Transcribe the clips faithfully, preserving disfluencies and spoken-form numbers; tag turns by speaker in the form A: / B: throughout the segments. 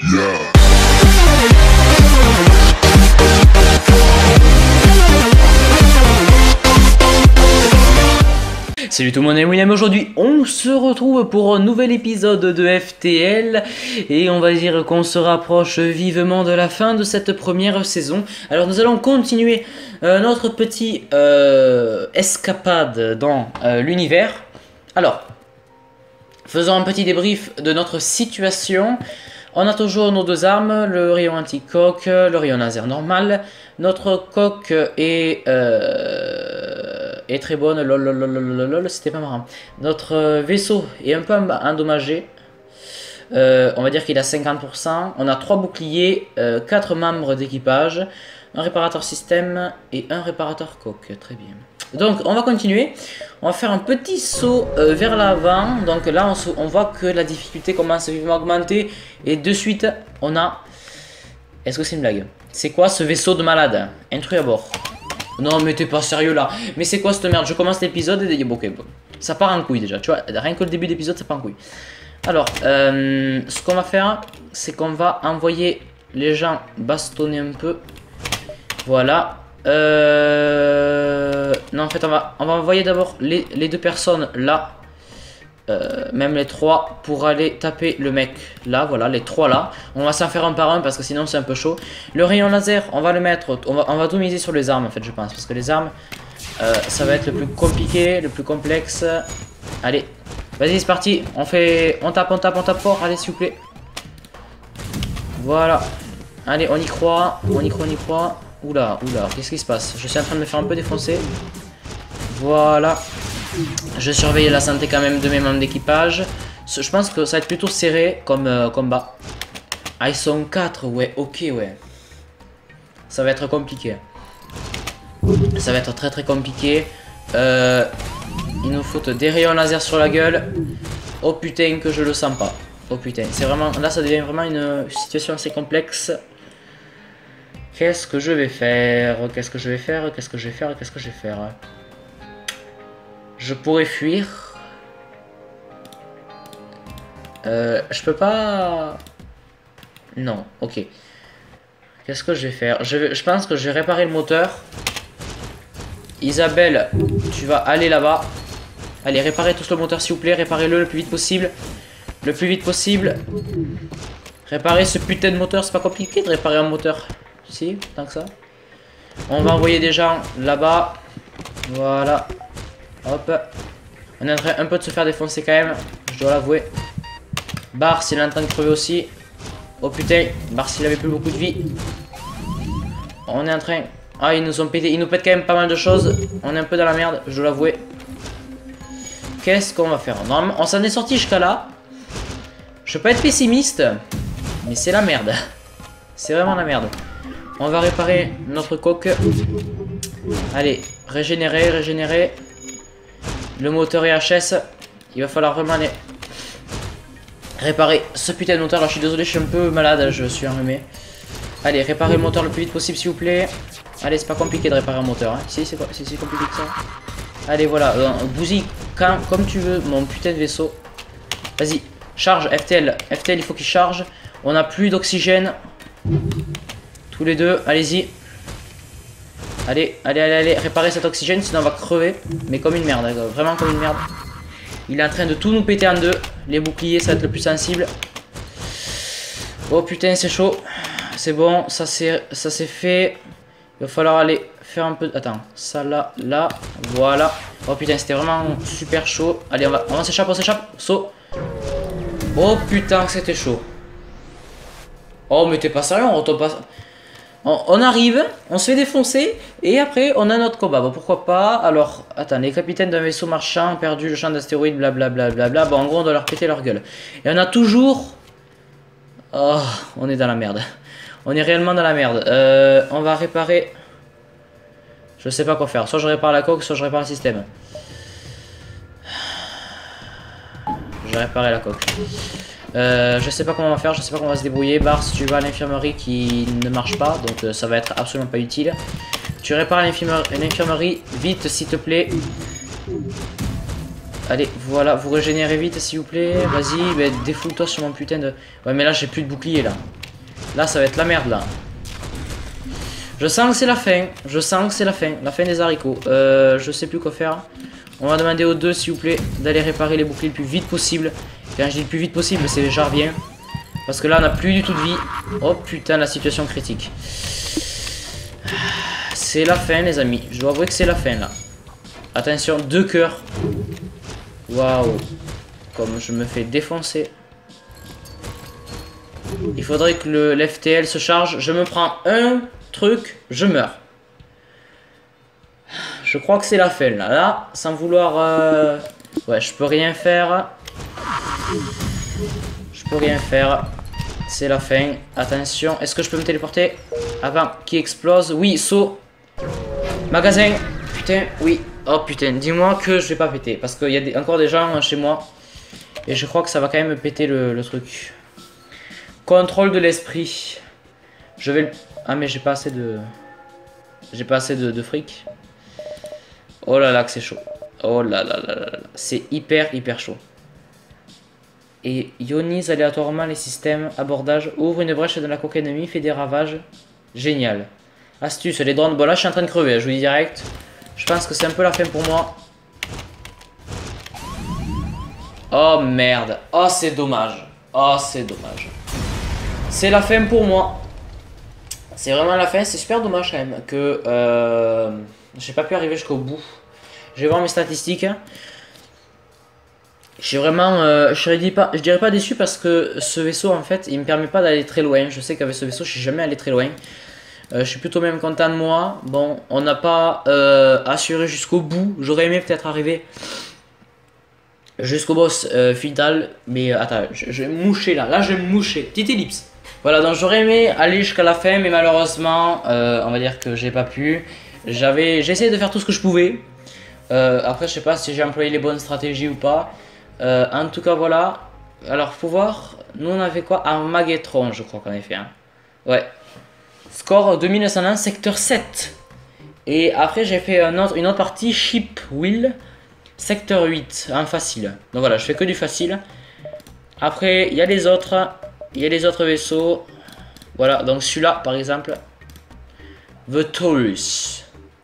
A: Salut tout le monde, et William. Aujourd'hui on se retrouve pour un nouvel épisode de F T L et on va dire qu'on se rapproche vivement de la fin de cette première saison. Alors nous allons continuer euh, notre petit euh, escapade dans euh, l'univers. Alors, faisons un petit débrief de notre situation. On a toujours nos deux armes, le rayon anti-coque, le rayon laser normal. Notre coque est, euh, est très bonne, lol, lol, lol, lol, lol, c'était pas marrant. Notre vaisseau est un peu endommagé. Euh, on va dire qu'il a cinquante pour cent. On a trois boucliers, euh, quatre membres d'équipage, un réparateur système et un réparateur coque. Très bien. Donc on va continuer. On va faire un petit saut euh, vers l'avant. Donc là on, se, on voit que la difficulté commence à vivement augmenter. Et de suite on a... Est-ce que c'est une blague? C'est quoi ce vaisseau de malade? Intrus à bord. Non mais t'es pas sérieux là. Mais c'est quoi cette merde? Je commence l'épisode et... Bon, ok, bon. Ça part en couille déjà. Tu vois, rien que le début d'épisode ça part en couille. Alors, euh, ce qu'on va faire, c'est qu'on va envoyer les gens bastonner un peu. Voilà. Euh... Non, en fait, on va, on va envoyer d'abord les, les deux personnes là. Euh, même les trois pour aller taper le mec là. Voilà, les trois là. On va s'en faire un par un parce que sinon c'est un peu chaud. Le rayon laser, on va le mettre. On va, on va tout miser sur les armes en fait, je pense. Parce que les armes, euh, ça va être le plus compliqué, le plus complexe. Allez, vas-y, c'est parti. On fait. On tape, on tape, on tape fort. Allez, s'il vous plaît. Voilà. Allez, on y croit. On y croit, on y croit. Oula, oula, qu'est-ce qui se passe? Je suis en train de me faire un peu défoncer. Voilà. Je surveille la santé quand même de mes membres d'équipage. Je pense que ça va être plutôt serré comme euh, combat. Ah, ils sont quatre, ouais, ok, ouais. Ça va être compliqué. Ça va être très très compliqué. Euh, il nous faut des rayons laser sur la gueule. Oh putain que je le sens pas. Oh putain, c'est vraiment... Là ça devient vraiment une situation assez complexe. Qu'est-ce que je vais faire? Qu'est-ce que je vais faire? Qu'est-ce que je vais faire? Qu'est-ce que je vais faire? Je pourrais fuir. Euh, je peux pas... Non, ok. Qu'est-ce que je vais faire? je, vais... je pense que je vais réparer le moteur. Isabelle, tu vas aller là-bas. Allez, réparez tous le moteur s'il vous plaît. Réparez-le le plus vite possible. Le plus vite possible. Réparer ce putain de moteur. C'est pas compliqué de réparer un moteur. Si, tant que ça. On va envoyer des gens là-bas. Voilà. Hop. On est en train un peu de se faire défoncer quand même. Je dois l'avouer. Bars, il est en train de crever aussi. Oh putain. Bars, il avait plus beaucoup de vie. On est en train... Ah, ils nous ont pété. Ils nous pètent quand même pas mal de choses. On est un peu dans la merde, je dois l'avouer. Qu'est-ce qu'on va faire? Non, on s'en est sorti jusqu'à là. Je peux pas être pessimiste. Mais c'est la merde. C'est vraiment la merde. On va réparer notre coque. Allez, régénérer, régénérer. Le moteur est H S. Il va falloir vraiment aller réparer ce putain de moteur. Alors je suis désolé, je suis un peu malade, je suis enrhumé. Allez, réparer le moteur le plus vite possible s'il vous plaît. Allez, c'est pas compliqué de réparer un moteur. Hein. Si, c'est si, compliqué que ça. Allez, voilà. Euh, bousille quand, comme tu veux, mon putain de vaisseau. Vas-y, charge, F T L. F T L, il faut qu'il charge. On n'a plus d'oxygène. Tous les deux, allez-y. Allez, allez, allez, allez, réparer cet oxygène, sinon on va crever. Mais comme une merde, vraiment comme une merde. Il est en train de tout nous péter en deux. Les boucliers, ça va être le plus sensible. Oh putain, c'est chaud. C'est bon, ça c'est fait. Il va falloir aller faire un peu... Attends, ça là, là, voilà. Oh putain, c'était vraiment super chaud. Allez, on va, on s'échappe, on s'échappe. Saut. Oh putain, c'était chaud. Oh, mais t'es pas sérieux, on retombe pas... On, on arrive, on se fait défoncer, et après on a notre combat. Bon, pourquoi pas. Alors, attends, les capitaines d'un vaisseau marchand ont perdu le champ d'astéroïdes, blablabla. Bla, bla, bla. Bon, en gros, on doit leur péter leur gueule. Et on a toujours... Oh, on est dans la merde. On est réellement dans la merde. Euh, on va réparer... Je sais pas quoi faire. Soit je répare la coque, soit je répare le système. Je vais réparer la coque. Euh, je sais pas comment on va faire, je sais pas comment on va se débrouiller. Bars, tu vas à l'infirmerie qui ne marche pas, donc euh, ça va être absolument pas utile. Tu répares l'infirmerie vite s'il te plaît. Allez, voilà, vous régénérez vite s'il vous plaît. Vas-y, bah, défoule-toi sur mon putain de... Ouais, mais là j'ai plus de bouclier là. Là, ça va être la merde, là. Je sens que c'est la fin. Je sens que c'est la fin. La fin des haricots. Euh, je sais plus quoi faire. On va demander aux deux, s'il vous plaît, d'aller réparer les boucliers le plus vite possible. Quand je dis le plus vite possible, c'est déjà bien. Parce que là, on n'a plus du tout de vie. Oh putain, la situation critique. C'est la fin, les amis. Je dois avouer que c'est la fin, là. Attention, deux cœurs. Waouh. Comme je me fais défoncer. Il faudrait que le l'F T L se charge. Je me prends un truc, je meurs. Je crois que c'est la fin, là. Là, sans vouloir... Euh... Ouais, je peux rien faire. Je peux rien faire. C'est la fin. Attention, est-ce que je peux me téléporter avant qu'il explose? Oui, saut. Magasin. Putain, oui. Oh putain, dis-moi que je vais pas péter. Parce qu'il y a des, encore des gens chez moi. Et je crois que ça va quand même péter le, le truc. Contrôle de l'esprit. Je vais le... Ah mais j'ai pas assez de... J'ai pas assez de, de fric. Oh là là que c'est chaud. Oh là là là là là. C'est hyper hyper chaud. Et ionise aléatoirement les systèmes. Abordage. Ouvre une brèche dans la coque ennemie. Fait des ravages. Génial. Astuce. Les drones. Bon là je suis en train de crever. Je vous dis direct. Je pense que c'est un peu la fin pour moi. Oh merde. Oh c'est dommage. Oh c'est dommage. C'est la fin pour moi. C'est vraiment la fin. C'est super dommage quand même que euh, j'ai pas pu arriver jusqu'au bout. Je vais voir mes statistiques. Je suis vraiment, euh, je, dirais pas, je dirais pas déçu parce que ce vaisseau en fait, il me permet pas d'aller très loin. Je sais qu'avec ce vaisseau, je suis jamais allé très loin. Euh, je suis plutôt même content de moi. Bon, on n'a pas euh, assuré jusqu'au bout. J'aurais aimé peut-être arriver jusqu'au boss euh, final. Mais euh, attends, je, je vais me moucher là. Là, je vais me moucher. Petite ellipse. Voilà, donc j'aurais aimé aller jusqu'à la fin, mais malheureusement, euh, on va dire que j'ai pas pu. J'avais, j'ai essayé de faire tout ce que je pouvais. Euh, après, je sais pas si j'ai employé les bonnes stratégies ou pas. Euh, en tout cas, voilà. Alors, faut voir. Nous, on avait quoi? Armageddon, je crois qu'on avait fait. Hein. Ouais. Score deux mille neuf cent un, secteur sept. Et après, j'ai fait un autre, une autre partie, Ship Wheel, secteur huit, en facile. Donc voilà, je fais que du facile. Après, il y a les autres. Il y a les autres vaisseaux. Voilà, donc celui-là, par exemple. The Taurus.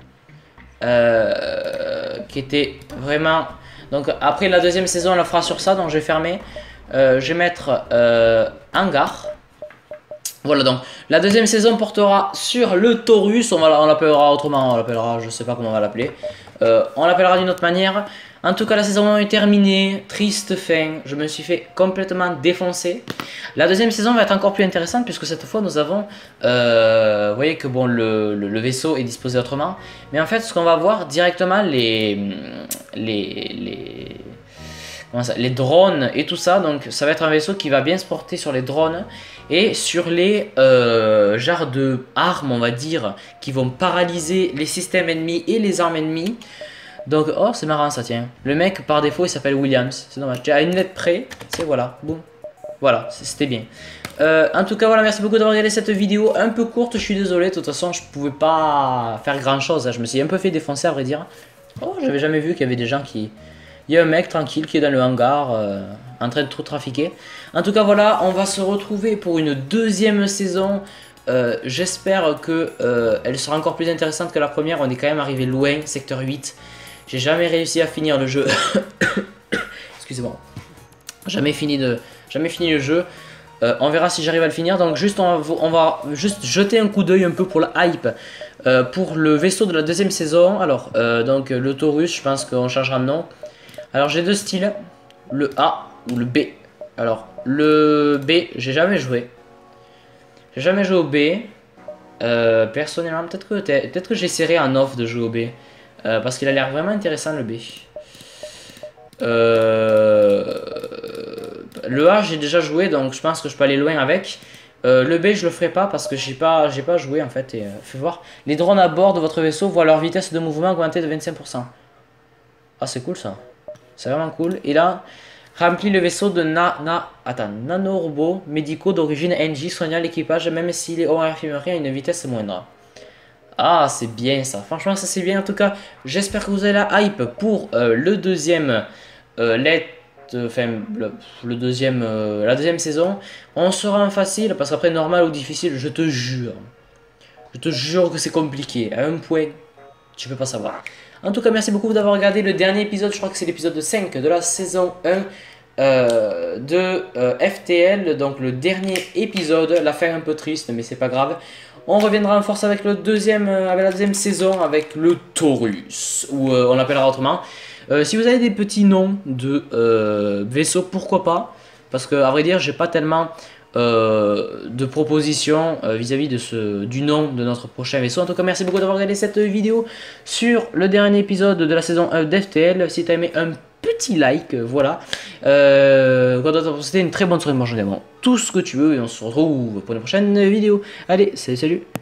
A: Euh, qui était vraiment... Donc après la deuxième saison, on la fera sur ça. Donc je vais fermer. Euh, je vais mettre euh, hangar. Voilà, donc la deuxième saison portera sur le Taurus. On l'appellera autrement. On l'appellera, je sais pas comment on va l'appeler. Euh, on l'appellera d'une autre manière. En tout cas, la saison est terminée. Triste fin. Je me suis fait complètement défoncer. La deuxième saison va être encore plus intéressante puisque cette fois, nous avons... Euh, vous voyez que bon, le, le, le vaisseau est disposé autrement. Mais en fait, ce qu'on va voir directement, les... Les... les comment ça, les drones et tout ça. Donc, ça va être un vaisseau qui va bien se porter sur les drones. Et sur les euh, genres de armes, on va dire, qui vont paralyser les systèmes ennemis et les armes ennemies. Donc, oh, c'est marrant ça, tiens. Le mec, par défaut, il s'appelle Williams. C'est dommage. À une lettre près, c'est voilà. Boum. Voilà, c'était bien. Euh, en tout cas, voilà, merci beaucoup d'avoir regardé cette vidéo. Un peu courte, je suis désolé. De toute façon, je pouvais pas faire grand chose. Hein. Je me suis un peu fait défoncer, à vrai dire. Oh, j'avais jamais vu qu'il y avait des gens qui... Il y a un mec tranquille qui est dans le hangar, euh, en train de tout trafiquer. En tout cas, voilà, on va se retrouver pour une deuxième saison. Euh, J'espère que euh, elle sera encore plus intéressante que la première. On est quand même arrivé loin, secteur huit. J'ai jamais réussi à finir le jeu. Excusez-moi. Jamais fini de, jamais fini le jeu. Euh, on verra si j'arrive à le finir. Donc juste on va, on va juste jeter un coup d'œil un peu pour la hype. Euh, pour le vaisseau de la deuxième saison. Alors euh, donc le Taurus, je pense qu'on changera de nom. Alors j'ai deux styles, le A ou le B. Alors le B, j'ai jamais joué. J'ai jamais joué au B. Euh, personnellement, peut-être que, peut-être que j'essaierai en off de jouer au B. Euh, parce qu'il a l'air vraiment intéressant le B. Euh, le A j'ai déjà joué, donc je pense que je peux aller loin avec. Euh, le B je le ferai pas parce que j'ai pas, j'ai pas joué en fait. Et, euh, fais voir. Les drones à bord de votre vaisseau voient leur vitesse de mouvement augmenter de vingt-cinq pour cent. Ah c'est cool ça. C'est vraiment cool. Et là, remplit le vaisseau de na, na, attends, nanorobots médicaux d'origine N J soignant l'équipage même s'il est hors infirmerie à une vitesse moindre. Ah, c'est bien ça. Franchement, ça c'est bien. En tout cas, j'espère que vous avez la hype pour euh, le deuxième euh, Let enfin le, le deuxième, euh, la deuxième saison, on sera en facile, parce qu'après normal ou difficile, je te jure, je te jure que c'est compliqué, à un point, tu peux pas savoir. En tout cas, merci beaucoup d'avoir regardé le dernier épisode, je crois que c'est l'épisode cinq de la saison un euh, de euh, F T L, donc le dernier épisode, la fin un peu triste, mais c'est pas grave. On reviendra en force avec, le deuxième, euh, avec la deuxième saison, avec le Taurus, ou euh, on l'appellera autrement. Euh, si vous avez des petits noms de euh, vaisseaux, pourquoi pas? Parce que, à vrai dire, j'ai pas tellement euh, de propositions euh, vis-à-vis de ce, du nom de notre prochain vaisseau. En tout cas, merci beaucoup d'avoir regardé cette vidéo sur le dernier épisode de la saison un d'F T L. Si tu as aimé, un petit like, euh, voilà. Euh, C'était une très bonne soirée, moi j'en ai vraiment tout ce que tu veux et on se retrouve pour une prochaine vidéo. Allez, salut, salut.